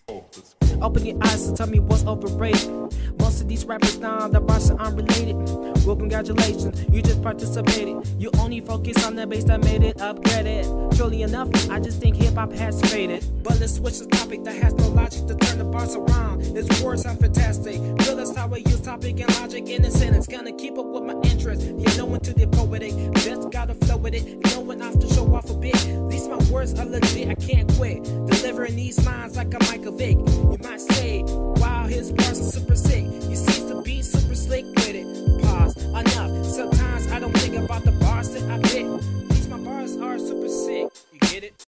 Open your eyes and tell me what's overrated. Most of these rappers now, the bars are unrelated. Well, congratulations, you just participated. You only focus on the bass that made it upgraded. Truly enough, I just think hip-hop has faded. But let's switch the topic that has no logic to turn the bars around. Its words are fantastic. Feel that's how I use topic and logic in a sentence. Gonna keep up with my interest. You know into the poetic, just gotta flow with it. You know when I have to show off a bit. These my words are legit, I can't quit. Delivering these lines like a Michael Vick. You might say